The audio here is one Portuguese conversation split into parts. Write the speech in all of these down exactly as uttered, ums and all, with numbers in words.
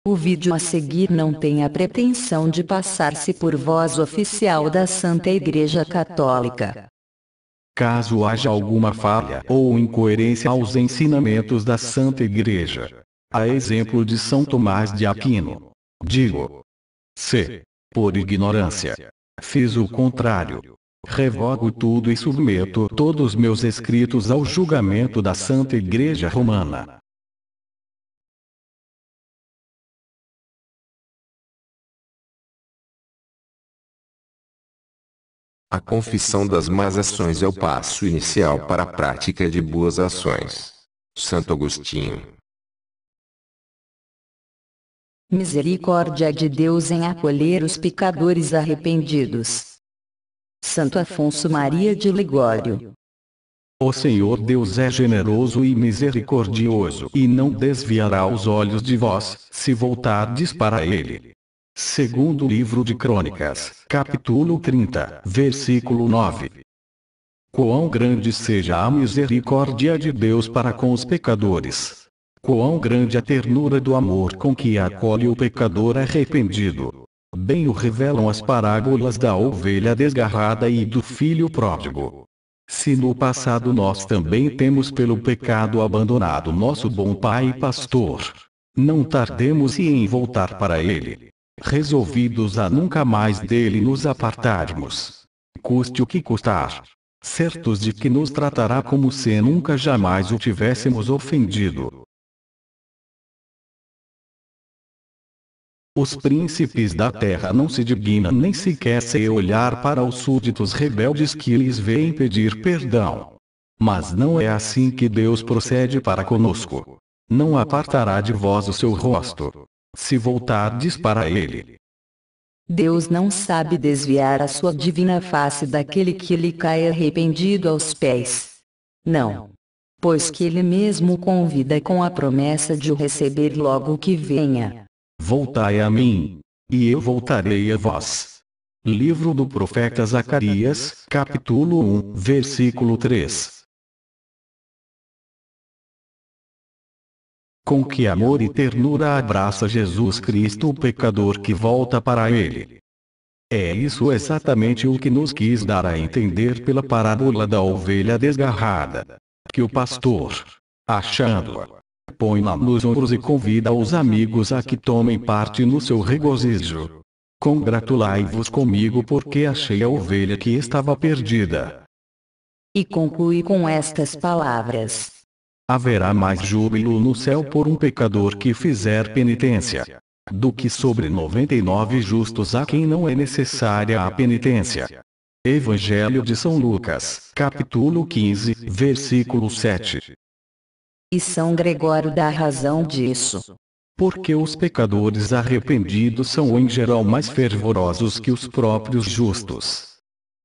O vídeo a seguir não tem a pretensão de passar-se por voz oficial da Santa Igreja Católica. Caso haja alguma falha ou incoerência aos ensinamentos da Santa Igreja, a exemplo de São Tomás de Aquino, digo: se, por ignorância, fiz o contrário, revogo tudo e submeto todos meus escritos ao julgamento da Santa Igreja Romana. A confissão das más ações é o passo inicial para a prática de boas ações. Santo Agostinho. Misericórdia de Deus em acolher os pecadores arrependidos. Santo Afonso Maria de Ligório. O Senhor Deus é generoso e misericordioso e não desviará os olhos de vós, se voltardes para Ele. Segundo livro de Crônicas, capítulo trinta, versículo nove. Quão grande seja a misericórdia de Deus para com os pecadores! Quão grande a ternura do amor com que acolhe o pecador arrependido! Bem o revelam as parábolas da ovelha desgarrada e do filho pródigo. Se no passado nós também temos pelo pecado abandonado nosso bom Pai e Pastor, não tardemos em voltar para Ele, resolvidos a nunca mais dele nos apartarmos, custe o que custar, certos de que nos tratará como se nunca jamais o tivéssemos ofendido. Os príncipes da terra não se dignam nem sequer se olhar para os súditos rebeldes que lhes vêm pedir perdão. Mas não é assim que Deus procede para conosco. Não apartará de vós o seu rosto, se voltardes para Ele. Deus não sabe desviar a sua divina face daquele que lhe cai arrependido aos pés. Não. Pois que Ele mesmo o convida com a promessa de o receber logo que venha. Voltai a mim, e eu voltarei a vós. Livro do profeta Zacarias, capítulo um, versículo três. Com que amor e ternura abraça Jesus Cristo o pecador que volta para Ele. É isso exatamente o que nos quis dar a entender pela parábola da ovelha desgarrada. Que o pastor, achando-a, põe-na nos ombros e convida os amigos a que tomem parte no seu regozijo. Congratulai-vos comigo porque achei a ovelha que estava perdida. E conclui com estas palavras: haverá mais júbilo no céu por um pecador que fizer penitência, do que sobre noventa e nove justos a quem não é necessária a penitência. Evangelho de São Lucas, capítulo quinze, versículo sete. E São Gregório dá razão disso. Porque os pecadores arrependidos são em geral mais fervorosos que os próprios justos.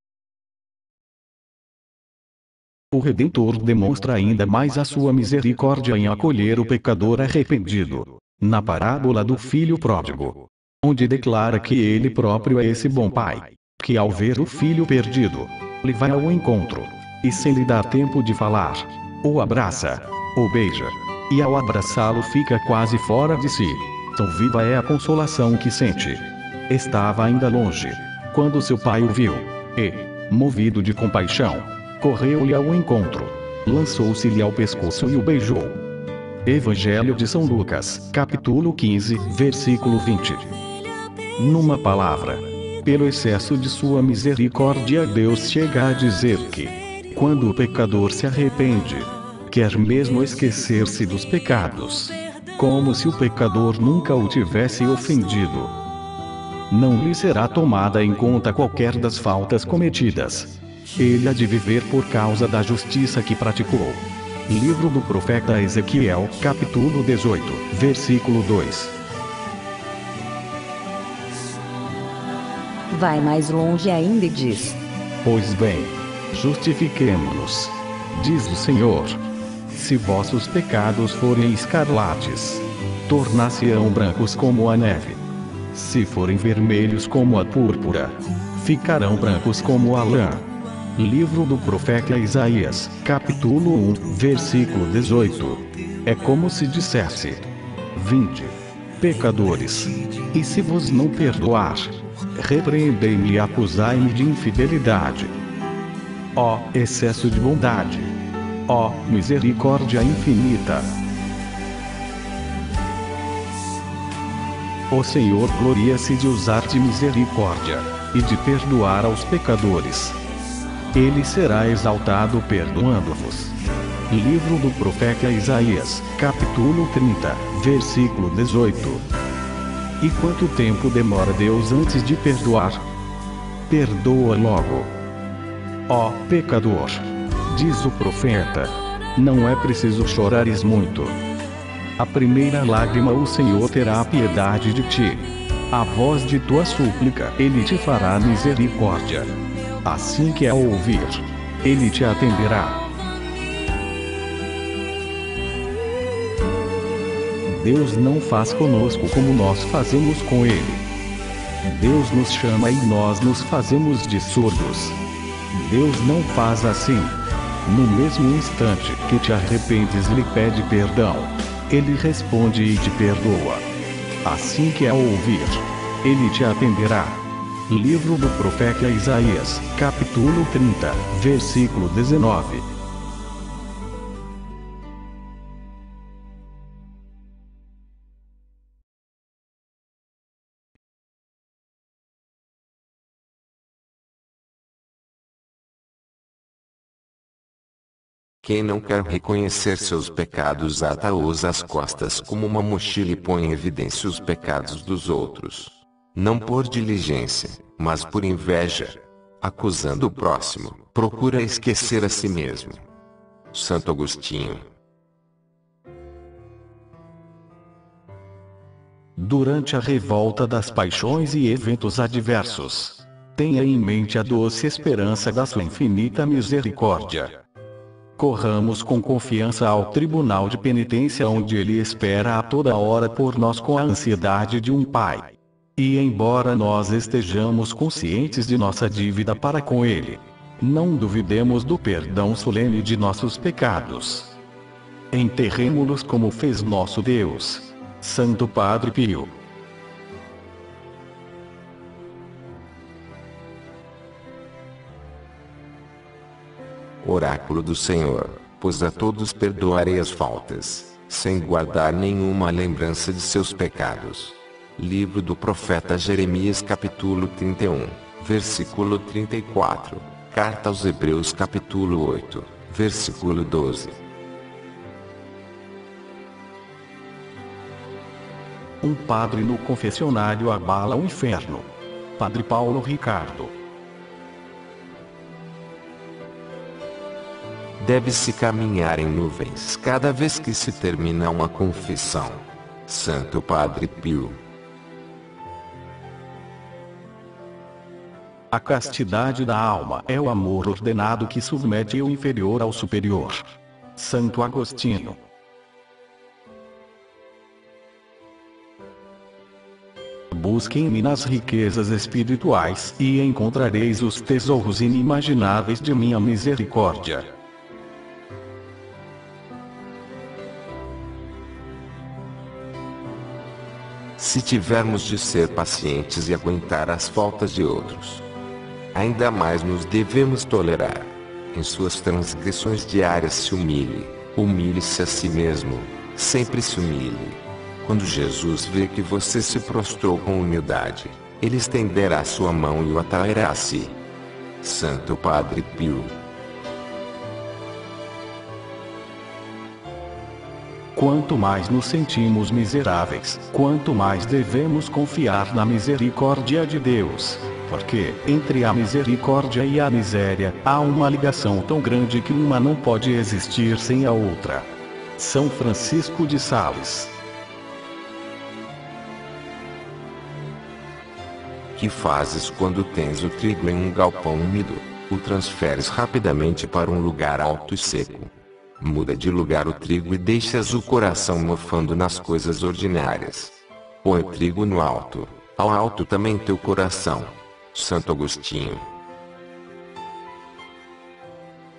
O Redentor demonstra ainda mais a sua misericórdia em acolher o pecador arrependido, na parábola do filho pródigo, onde declara que ele próprio é esse bom pai, que ao ver o filho perdido, lhe vai ao encontro, e sem lhe dar tempo de falar, o abraça, o beija, e ao abraçá-lo fica quase fora de si. Tão viva é a consolação que sente. Estava ainda longe, quando seu pai o viu, e, movido de compaixão, correu-lhe ao encontro, lançou-se-lhe ao pescoço e o beijou. Evangelho de São Lucas, capítulo quinze, versículo vinte. Numa palavra, pelo excesso de sua misericórdia Deus chega a dizer que, quando o pecador se arrepende, quer mesmo esquecer-se dos pecados, como se o pecador nunca o tivesse ofendido. Não lhe será tomada em conta qualquer das faltas cometidas. Ele há de viver por causa da justiça que praticou. Livro do profeta Ezequiel, capítulo dezoito, versículo dois. Vai mais longe ainda e diz: pois bem, justifiquemo-nos, diz o Senhor. Se vossos pecados forem escarlates, tornar-se-ão brancos como a neve. Se forem vermelhos como a púrpura, ficarão brancos como a lã. Livro do profeta Isaías, capítulo um, versículo dezoito. É como se dissesse: vinde, pecadores. E se vos não perdoar, repreendei-me e acusai-me de infidelidade. Ó excesso de bondade! Ó misericórdia infinita! O Senhor gloria-se de usar de misericórdia e de perdoar aos pecadores. Ele será exaltado perdoando-vos. Livro do profeta Isaías, capítulo trinta, versículo dezoito. E quanto tempo demora Deus antes de perdoar? Perdoa logo. Ó pecador! Diz o profeta. Não é preciso chorares muito. A primeira lágrima o Senhor terá piedade de ti. A voz de tua súplica Ele te fará misericórdia. Assim que a ouvir, Ele te atenderá. Deus não faz conosco como nós fazemos com Ele. Deus nos chama e nós nos fazemos de surdos. Deus não faz assim. No mesmo instante que te arrependes e lhe pede perdão, Ele responde e te perdoa. Assim que a ouvir, Ele te atenderá. Livro do profeta Isaías, capítulo trinta, versículo dezenove. Quem não quer reconhecer seus pecados ata-os às costas como uma mochila e põe em evidência os pecados dos outros. Não por diligência, mas por inveja. Acusando o próximo, procura esquecer a si mesmo. Santo Agostinho. Durante a revolta das paixões e eventos adversos, tenha em mente a doce esperança da sua infinita misericórdia. Corramos com confiança ao tribunal de penitência onde Ele espera a toda hora por nós com a ansiedade de um pai. E embora nós estejamos conscientes de nossa dívida para com Ele, não duvidemos do perdão solene de nossos pecados. Enterremo-los como fez nosso Deus, Santo Padre Pio. Oráculo do Senhor, pois a todos perdoarei as faltas, sem guardar nenhuma lembrança de seus pecados. Livro do profeta Jeremias capítulo trinta e um, versículo trinta e quatro. Carta aos Hebreus capítulo oito, versículo doze. Um padre no confessionário abala o inferno. Padre Paulo Ricardo. Deve-se caminhar em nuvens cada vez que se termina uma confissão. Santo Padre Pio. A castidade da alma é o amor ordenado que submete o inferior ao superior. Santo Agostinho. Busquem-me nas riquezas espirituais e encontrareis os tesouros inimagináveis de minha misericórdia. Se tivermos de ser pacientes e aguentar as faltas de outros, ainda mais nos devemos tolerar. Em suas transgressões diárias se humilhe, humilhe-se a si mesmo, sempre se humilhe. Quando Jesus vê que você se prostrou com humildade, Ele estenderá sua mão e o atrairá a si. Santo Padre Pio. Quanto mais nos sentimos miseráveis, quanto mais devemos confiar na misericórdia de Deus, porque, entre a misericórdia e a miséria, há uma ligação tão grande que uma não pode existir sem a outra. São Francisco de Sales. Que fazes quando tens o trigo em um galpão úmido? O transferes rapidamente para um lugar alto e seco. Muda de lugar o trigo e deixas o coração mofando nas coisas ordinárias. Põe o trigo no alto, ao alto também teu coração. Santo Agostinho.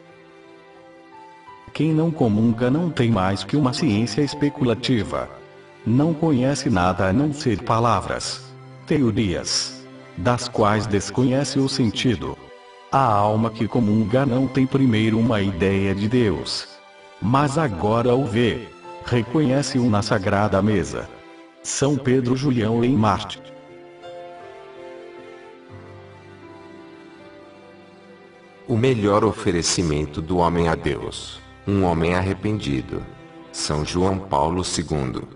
Quem não comunga não tem mais que uma ciência especulativa. Não conhece nada a não ser palavras, teorias, das quais desconhece o sentido. A alma que comunga não tem primeiro uma ideia de Deus, mas agora o vê, reconhece-o na sagrada mesa. São Pedro Julião em Marte. O melhor oferecimento do homem a Deus, um homem arrependido. São João Paulo segundo.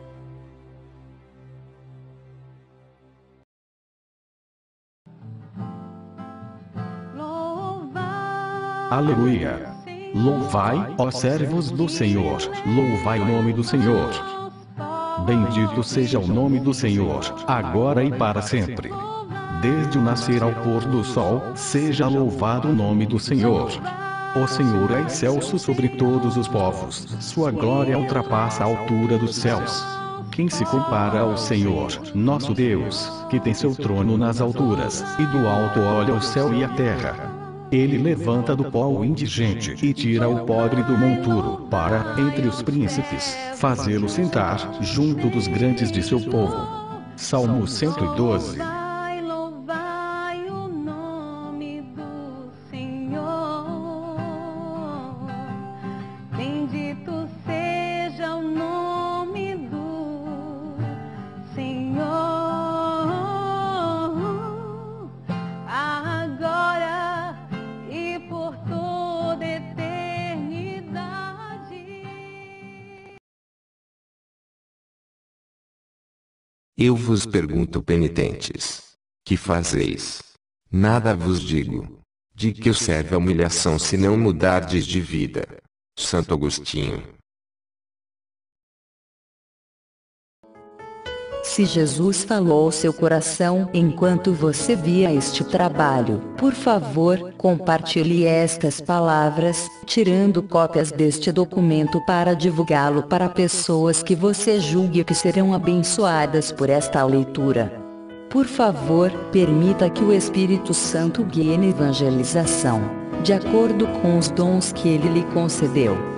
Aleluia! Louvai, ó servos do Senhor, louvai o nome do Senhor. Bendito seja o nome do Senhor, agora e para sempre. Desde o nascer ao pôr do sol, seja louvado o nome do Senhor. O Senhor é excelso sobre todos os povos, sua glória ultrapassa a altura dos céus. Quem se compara ao Senhor, nosso Deus, que tem seu trono nas alturas, e do alto olha o céu e a terra. Ele levanta do pó o indigente e tira o pobre do monturo, para, entre os príncipes, fazê-lo sentar, junto dos grandes de seu povo. Salmo cento e doze. Eu vos pergunto, penitentes, que fazeis? Nada vos digo. De que eu serve a humilhação se não mudardes de vida? Santo Agostinho. Se Jesus falou ao seu coração enquanto você via este trabalho, por favor, compartilhe estas palavras, tirando cópias deste documento para divulgá-lo para pessoas que você julgue que serão abençoadas por esta leitura. Por favor, permita que o Espírito Santo guie na evangelização, de acordo com os dons que ele lhe concedeu.